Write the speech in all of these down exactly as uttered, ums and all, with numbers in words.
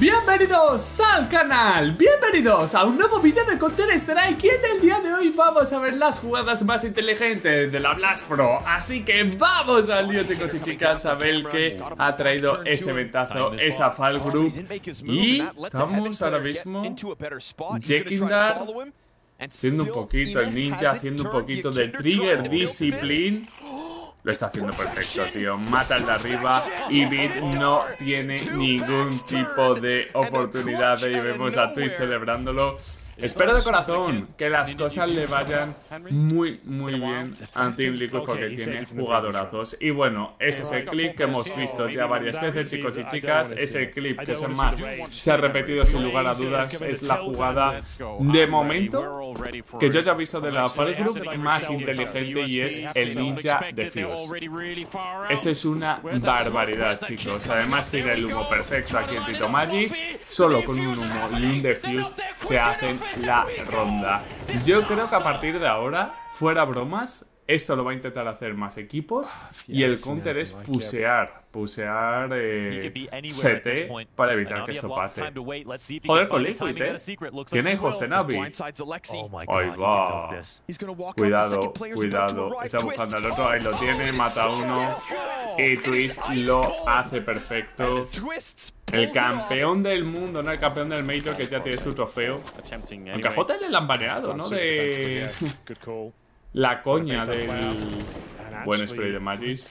Bienvenidos al canal, bienvenidos a un nuevo vídeo de Counter Strike y en el día de hoy vamos a ver las jugadas más inteligentes de la Blast Pro. Así que vamos al lío, chicos y chicas, a ver qué ha traído este ventazo, esta Fall Group. Y estamos ahora mismo Jekindar haciendo un poquito el ninja, haciendo un poquito de Trigger Discipline. Lo está haciendo perfecto, tío. Mata al de arriba y Bit no tiene ningún tipo de oportunidad. Y vemos a Twist celebrándolo. Espero de corazón que las cosas le vayan muy, muy bien a Team Liquid porque tiene jugadorazos. Y bueno, ese es el clip que hemos visto ya varias veces, chicos y chicas. Ese clip que es el más se ha repetido sin lugar a dudas. Es la jugada de momento que yo ya he visto de la Fall Group más inteligente y es el ninja de Fuse. Esto es una barbaridad, chicos. Además tiene el humo perfecto aquí en Tito Magis. Solo con un humo y un defuse se hacen la ronda. Yo creo que a partir de ahora, fuera bromas, esto lo va a intentar hacer más equipos y el counter es pusear, pusear eh, C T para evitar que esto pase. Joder con Liquid, eh. Tiene hijos de Navi. Ahí va. Cuidado, cuidado. Está buscando al otro, ahí lo tiene, mata a uno. Y Twist lo hace perfecto. El campeón del mundo, no el campeón del Major que ya tiene su trofeo. Aunque a J L le han baneado, ¿no? De la coña del buen spray de Magis.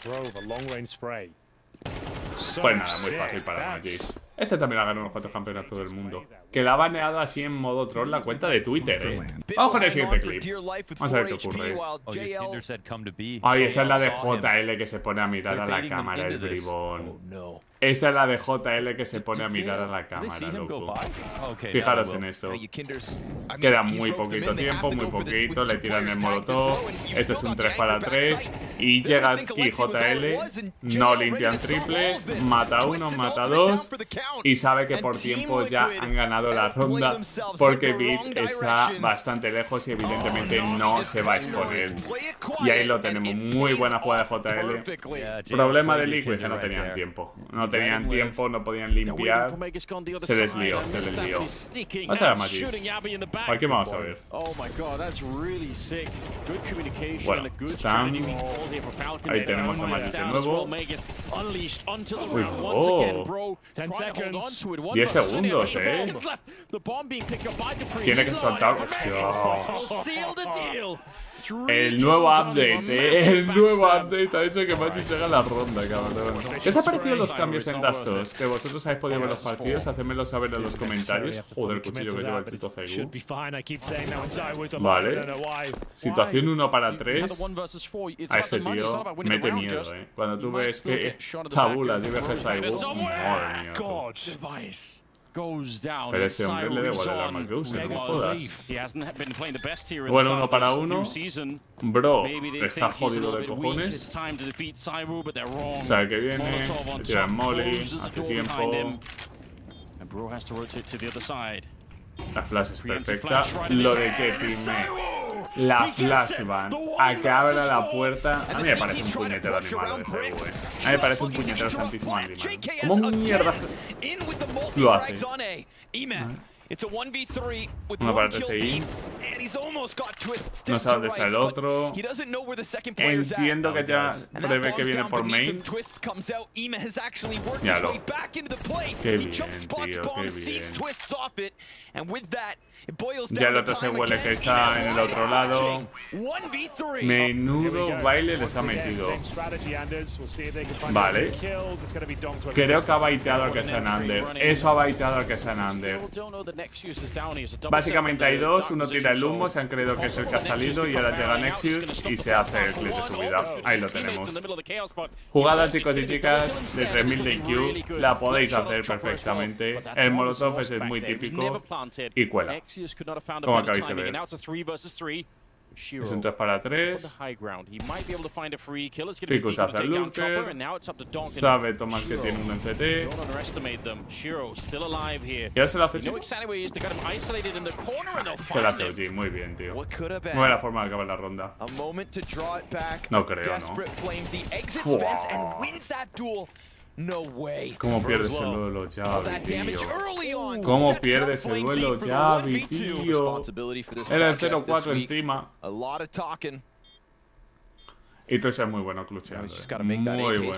Pues nada, muy fácil para Magis. Este también ha ganado unos cuantos campeonatos del mundo. Que la ha baneado así en modo troll la cuenta de Twitter, eh. Vamos con el siguiente clip. Vamos a ver qué ocurre. Ay, esa es la de J L que se pone a mirar a la cámara, el bribón. Esta es la de J L que se pone a mirar a la cámara, loco. Fijaros en esto. Queda muy poquito tiempo, muy poquito. Le tiran el molotov. Esto es un tres para tres. Y llega aquí J L. No limpian triples. Mata uno, mata dos. Y sabe que por tiempo ya han ganado la ronda. Porque Bit está bastante lejos y evidentemente no se va a exponer. Y ahí lo tenemos. Muy buena jugada de J L. Problema de Liquid que no tenían tiempo. No tenían tiempo, no podían limpiar. Se les lió, se les lió. Vamos a ver a Magis. ¿Para qué vamos a ver? Bueno, están... Ahí tenemos a Magis de nuevo. Uy, oh. diez segundos, eh. Tiene que soltar. Hostia. El nuevo update, eh. El nuevo update ha hecho que Magis haga la ronda, cabrón. ¿Qué os ha parecido los cambios en Dastos? Que vosotros habéis podido ver los partidos, hacedmelo saber en los comentarios. Joder, el cuchillo que lleva el Tito Zaigu. Vale. Situación uno para tres. A este tío mete miedo, eh. Cuando tú ves que tabulas y ves el Zaigu, madre mía. Pero ese hombre le da igual el arma que use, no me jodas. Bueno, uno para uno. Bro, está jodido de cojones. Sabe que viene, le tira el molly, hace tiempo. La flash es perfecta. Lo de que time la flash van a que abra la puerta. A mí me parece un puñetero animal de G U, eh. A mí me parece un puñetero santísimo animal. ¿Cómo mierda lo hace? Uno para T S I. No sabe dónde está el otro. Entiendo que ya prevé que viene por main. Míralo. Qué bien, tío, qué bien. Ya el otro se huele que está en el otro lado. Menudo baile les ha metido. Vale. Creo que ha baiteado al que está en under. Eso ha baiteado al que está en under. Básicamente hay dos. Uno tira el humo, se han creído que es el que ha salido y ahora llega Nexus y se hace el clip de subida. Ahí lo tenemos. Jugada, chicos y chicas, de tres mil de I Q. La podéis hacer perfectamente. El molotov es muy típico y cuela. Como acabáis de ver. Es un tres para tres. Ficus hace el lurker. Sabe Tomás que tiene un N C T. Y ahora se lo hace G. Se lo hace G, muy bien, tío. Buena forma de acabar la ronda. No creo, ¿no? Wow. ¿Cómo pierdes el duelo, Javi, tío? ¿Cómo pierdes el duelo, Javi, tío? Era el cero cuatro encima. Y tú es muy bueno clutcheando. Eh. Muy bueno.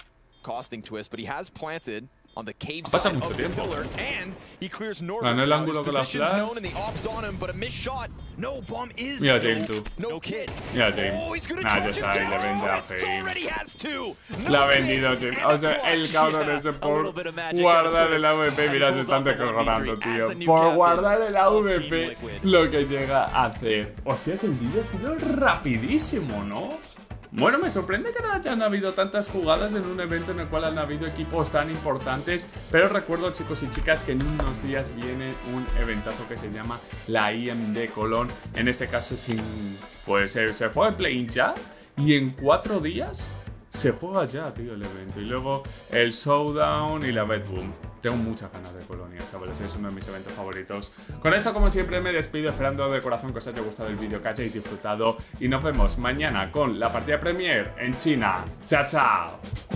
Pasa mucho tiempo. Ganó el ángulo con la flash. Mira a Jane, tú. Mira a Jane. Nah, ya está ahí, le vende a Fame. La ha vendido Jane. O sea, el cabrón ese por guardar el A V P. Mira, se están descojonando, tío. Por guardar el A V P, lo que llega a hacer. O sea, ese vídeo ha sido rapidísimo, ¿no? Bueno, me sorprende que no hayan habido tantas jugadas en un evento en el cual han habido equipos tan importantes. Pero recuerdo, chicos y chicas, que en unos días viene un eventazo que se llama la I M D Colón. En este caso, sin, pues se, se juega el play-in ya. Y en cuatro días se juega ya, tío, el evento. Y luego el Showdown y la Bedboom. Tengo muchas ganas de Colonia, chavales, es uno de mis eventos favoritos. Con esto, como siempre, me despido esperando de corazón que os haya gustado el vídeo, que hayáis disfrutado. Y nos vemos mañana con la partida Premier en China. ¡Chao, chao!